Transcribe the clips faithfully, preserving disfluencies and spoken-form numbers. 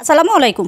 আসসালামু আলাইকুম।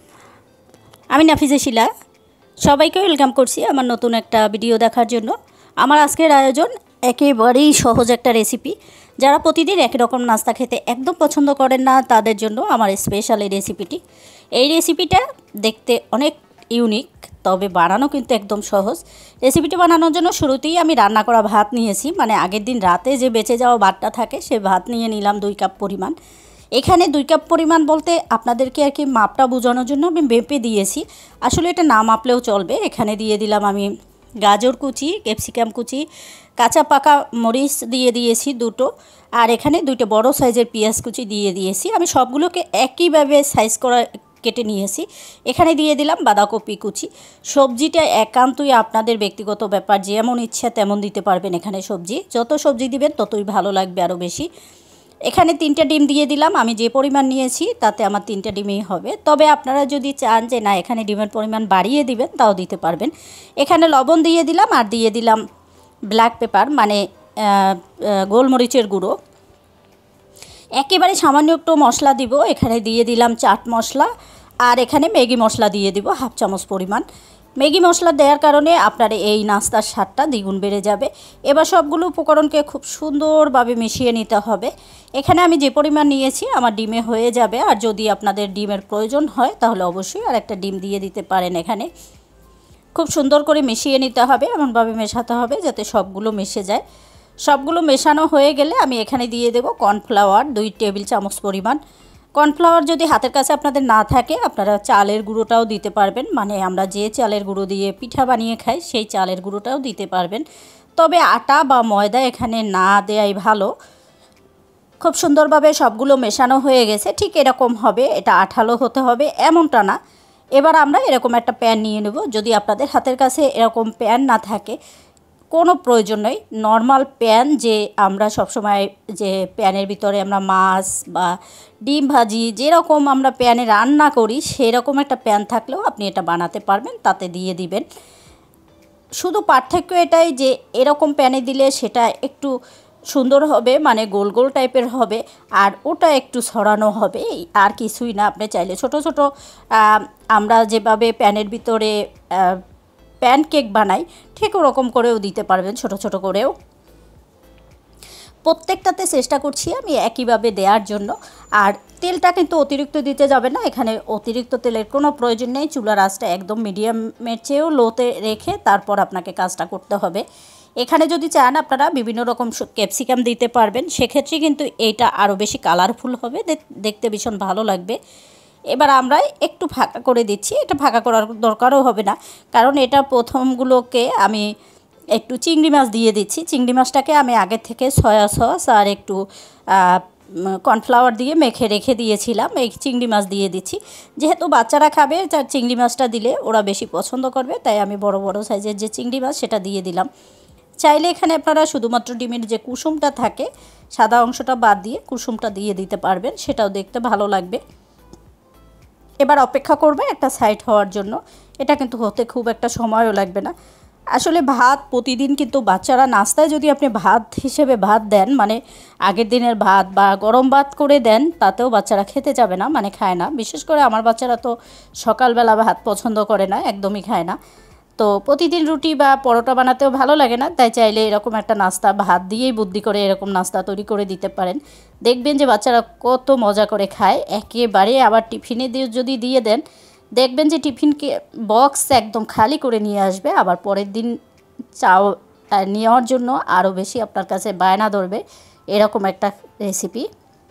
আমি নাফিজা শিলা, সবাইকে ওয়েলকাম করছি আমার নতুন একটা ভিডিও দেখার জন্য। আমার আজকের আয়োজন একেবারেই সহজ একটা রেসিপি। যারা প্রতিদিন একই রকম নাস্তা খেতে একদম পছন্দ করেন না, তাদের জন্য আমার স্পেশাল এই রেসিপিটি। এই রেসিপিটা দেখতে অনেক ইউনিক, তবে বানানো কিন্তু একদম সহজ। রেসিপিটি বানানোর জন্য শুরুতেই আমি রান্না করা ভাত নিয়েছি, মানে আগের দিন রাতে যে বেঁচে যাওয়া ভাতটা থাকে সে ভাত নিয়ে নিলাম দুই কাপ পরিমাণ। এখানে দুই কাপ পরিমাণ বলতে আপনাদেরকে আর কি মাপটা বোঝানোর জন্য আমি মেপে দিয়েছি, আসলে এটা না মাপলেও চলবে। এখানে দিয়ে দিলাম আমি গাজর কুচি, ক্যাপসিকাম কুচি, কাঁচা পাকা মরিচ দিয়ে দিয়েছি দুটো, আর এখানে দুইটা বড় সাইজের পেঁয়াজ কুচি দিয়ে দিয়েছি। আমি সবগুলোকে একইভাবে সাইজ করা কেটে নিয়েছি। এখানে দিয়ে দিলাম বাঁধাকপি কুচি। সবজিটা একান্তই আপনাদের ব্যক্তিগত ব্যাপার, যেমন ইচ্ছা তেমন দিতে পারবেন। এখানে সবজি যত সবজি দিবেন ততই ভালো লাগবে আরও বেশি। এখানে তিনটা ডিম দিয়ে দিলাম। আমি যে পরিমাণ নিয়েছি তাতে আমার তিনটা ডিমই হবে, তবে আপনারা যদি চান যে না এখানে ডিমের পরিমাণ বাড়িয়ে দিবেন তাও দিতে পারবেন। এখানে লবণ দিয়ে দিলাম আর দিয়ে দিলাম ব্ল্যাক পেপার, মানে গোলমরিচের গুঁড়ো। একেবারে সামান্য একটু মশলা দিব। এখানে দিয়ে দিলাম চাট মশলা, আর এখানে ম্যাগি মশলা দিয়ে দিব হাফ চামচ পরিমাণ। ম্যাগি মশলা দেওয়ার কারণে আপনার এই নাস্তার স্বাদটা দ্বিগুণ বেড়ে যাবে। এবার সবগুলো উপকরণকে খুব সুন্দরভাবে মিশিয়ে নিতে হবে। এখানে আমি যে পরিমাণ নিয়েছি আমার ডিমে হয়ে যাবে, আর যদি আপনাদের ডিমের প্রয়োজন হয় তাহলে অবশ্যই আর একটা ডিম দিয়ে দিতে পারেন। এখানে খুব সুন্দর করে মিশিয়ে নিতে হবে, এমনভাবে মেশাতে হবে যাতে সবগুলো মিশে যায়। সবগুলো মেশানো হয়ে গেলে আমি এখানে দিয়ে দেব কর্নফ্লাওয়ার দুই টেবিল চামচ পরিমাণ। কর্নফ্লাওয়ার যদি হাতের কাছে আপনাদের না থাকে আপনারা চালের গুঁড়োটাও দিতে পারবেন, মানে আমরা যে চালের গুঁড়ো দিয়ে পিঠা বানিয়ে খাই সেই চালের গুঁড়োটাও দিতে পারবেন, তবে আটা বা ময়দা এখানে না দেয়াই ভালো। খুব সুন্দরভাবে সবগুলো মেশানো হয়ে গেছে, ঠিক এরকম হবে, এটা আঠালো হতে হবে এমনটা না। এবার আমরা এরকম একটা প্যান নিয়ে নেব। যদি আপনাদের হাতের কাছে এরকম প্যান না থাকে কোনো প্রয়োজন নেই, নর্মাল প্যান যে আমরা সবসময় যে প্যানের ভিতরে আমরা মাছ বা ডিম ভাজি যেরকম আমরা প্যানে রান্না করি সেরকম একটা প্যান থাকলেও আপনি এটা বানাতে পারবেন, তাতে দিয়ে দিবেন। শুধু পার্থক্য এটাই যে এরকম প্যানে দিলে সেটা একটু সুন্দর হবে, মানে গোল গোল টাইপের হবে, আর ওটা একটু ছড়ানো হবে, আর কিছুই না। আপনি চাইলে ছোট ছোট আমরা যেভাবে প্যানের ভিতরে প্যানকেক বানাই ঠিক ওরকম করেও দিতে পারবেন, ছোট ছোট করেও। প্রত্যেকটাতে চেষ্টা করছি আমি একইভাবে দেওয়ার জন্য। আর তেলটা কিন্তু অতিরিক্ত দিতে যাবে না, এখানে অতিরিক্ত তেলের কোনো প্রয়োজন নেই। চুলার আঁচটা একদম মিডিয়ামের চেয়েও লোতে রেখে তারপর আপনাকে কাজটা করতে হবে। এখানে যদি চান আপনারা বিভিন্ন রকম ক্যাপসিকাম দিতে পারবেন, সেক্ষেত্রে কিন্তু এইটা আরও বেশি কালারফুল হবে, দেখতে ভীষণ ভালো লাগবে। এবার আমরা একটু ফাঁকা করে দিচ্ছি, এটা ফাঁকা করার দরকারও হবে না, কারণ এটা প্রথমগুলোকে আমি একটু চিংড়ি মাছ দিয়ে দিচ্ছি। চিংড়ি মাছটাকে আমি আগে থেকে সয়া সস আর একটু কর্নফ্লাওয়ার দিয়ে মেখে রেখে দিয়েছিলাম, এই চিংড়ি মাছ দিয়ে দিচ্ছি। যেহেতু বাচ্চারা খাবে তার চিংড়ি মাছটা দিলে ওরা বেশি পছন্দ করবে, তাই আমি বড় বড় সাইজের যে চিংড়ি মাছ সেটা দিয়ে দিলাম। চাইলে এখানে আপনারা শুধুমাত্র ডিমের যে কুসুমটা থাকে সাদা অংশটা বাদ দিয়ে কুসুমটা দিয়ে দিতে পারবেন, সেটাও দেখতে ভালো লাগবে। এবার অপেক্ষা করবে একটা সাইড হওয়ার জন্য। এটা কিন্তু হতে খুব একটা সময়ও লাগবে না। আসলে ভাত প্রতিদিন কিন্তু বাচ্চারা নাস্তায় যদি আপনি ভাত হিসেবে ভাত দেন, মানে আগের দিনের ভাত বা গরম ভাত করে দেন, তাতেও বাচ্চারা খেতে যাবে না, মানে খায় না। বিশেষ করে আমার বাচ্চারা তো সকালবেলা ভাত পছন্দ করে না, একদমই খায় না। তো প্রতিদিন রুটি বা পরোটা বানাতেও ভালো লাগে না, তাই চাইলে এরকম একটা নাস্তা ভাত দিয়েই বুদ্ধি করে এরকম নাস্তা তৈরি করে দিতে পারেন। দেখবেন যে বাচ্চারা কত মজা করে খায় একেবারে। আবার টিফিনে দিয়ে যদি দিয়ে দেন দেখবেন যে টিফিনকে বক্স একদম খালি করে নিয়ে আসবে, আবার পরের দিন চাও নেওয়ার জন্য আরও বেশি আপনার কাছে বায়না ধরবে। এরকম একটা রেসিপি।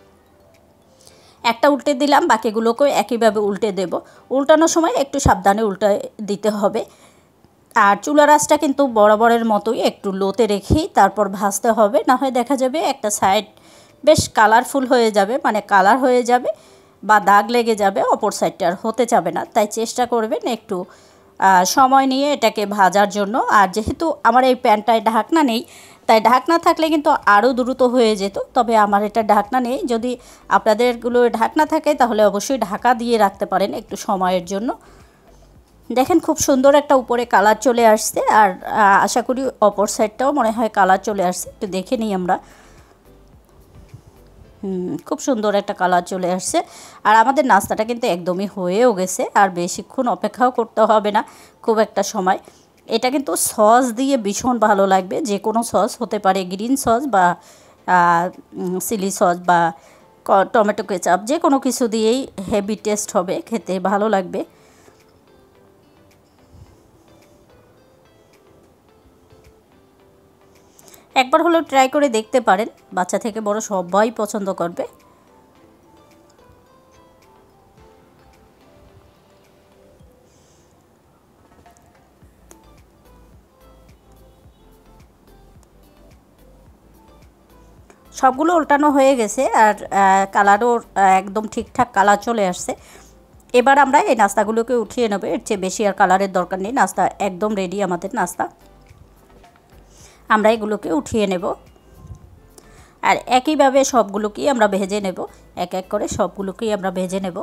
একটা উল্টে দিলাম, বাকিগুলোকেও একইভাবে উল্টে দেব। উল্টানোর সময় একটু সাবধানে উল্টে দিতে হবে। আর চুলার আঁচটা কিন্তু বরাবরের মতোই একটু লোতে রেখেই তারপর ভাজতে হবে, না হয় দেখা যাবে একটা সাইড বেশ কালারফুল হয়ে যাবে, মানে কালার হয়ে যাবে বা দাগ লেগে যাবে, অপর সাইডটা আর হতে যাবে না। তাই চেষ্টা করবেন একটু সময় নিয়ে এটাকে ভাজার জন্য। আর যেহেতু আমার এই প্যানটায় ঢাকনা নেই, তাই ঢাকনা থাকলে কিন্তু আরও দ্রুত হয়ে যেত, তবে আমার এটা ঢাকনা নেই। যদি আপনাদেরগুলো ঢাকনা থাকে তাহলে অবশ্যই ঢাকা দিয়ে রাখতে পারেন একটু সময়ের জন্য। দেখেন খুব সুন্দর একটা উপরে কালার চলে আসছে, আর আশা করি অপর সাইডটাও মনে হয় কালার চলে আসছে। একটু দেখে নিই আমরা। হুম খুব সুন্দর একটা কালার চলে আসছে। আর আমাদের নাস্তাটা কিন্তু একদমই হয়েও গেছে, আর বেশিক্ষণ অপেক্ষাও করতে হবে না খুব একটা সময়। এটা কিন্তু সস দিয়ে ভীষণ ভালো লাগবে, যে কোনো সস হতে পারে, গ্রিন সস বা চিলি সস বা টমেটো কেচাপ, যে কোনো কিছু দিয়েই হেভি টেস্ট হবে, খেতে ভালো লাগবে। একবার হলেও ট্রাই করে দেখতে পারেন, বাচ্চা থেকে বড় সবাই পছন্দ করবে। সবগুলো উল্টানো হয়ে গেছে, আর কালারও একদম ঠিকঠাক কালার চলে আসছে। এবার আমরা এই নাস্তাগুলোকে উঠিয়ে নেব, এর চেয়ে বেশি আর কালারের দরকার নেই। নাস্তা একদম রেডি আমাদের নাস্তা। আমরা এগুলোকে উঠিয়ে নেব, আর একইভাবে সবগুলোকেই আমরা ভেজে নেব, এক এক করে সবগুলোকেই আমরা ভেজে নেব।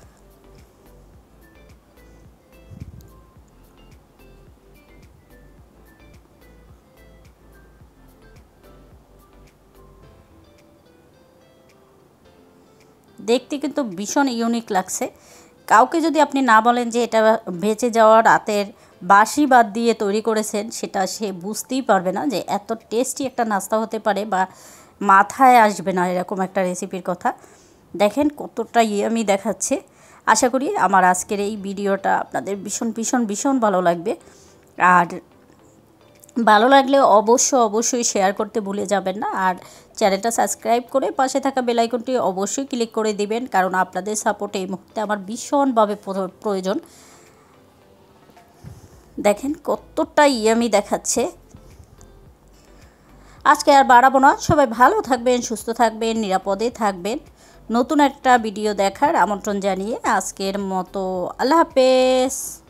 দেখতে কিন্তু ভীষণ ইউনিক লাগছে। কাউকে যদি আপনি না বলেন যে এটা বেঁচে যাওয়া রাতের বাসি বাদ দিয়ে তৈরি করেছেন, সেটা সে বুঝতেই পারবে না যে এত টেস্টি একটা নাস্তা হতে পারে, বা মাথায় আসবে না এরকম একটা রেসিপির কথা। দেখেন কতটা ইয়ামি দেখাচ্ছে। আশা করি আমার আজকের এই ভিডিওটা আপনাদের ভীষণ ভীষণ ভীষণ ভালো লাগবে। আর ভালো লাগলে অবশ্য অবশ্যই শেয়ার করতে ভুলে যাবেন না, আর চ্যানেলটা সাবস্ক্রাইব করে পাশে থাকা বেল আইকনটি অবশ্যই ক্লিক করে দিবেন, কারণ আপনাদের সাপোর্ট এই মুহূর্তে আমার ভীষণভাবে প্রয়োজন। দেখেন কতটা ইয়ামি দেখাচ্ছে। আজকে আর বাড়াবো না, সবাই ভালো থাকবেন, সুস্থ থাকবেন, নিরাপদে থাকবেন। নতুন একটা ভিডিও দেখার আমন্ত্রণ জানিয়ে আজকের মতো আল্লাহ হাফেজ।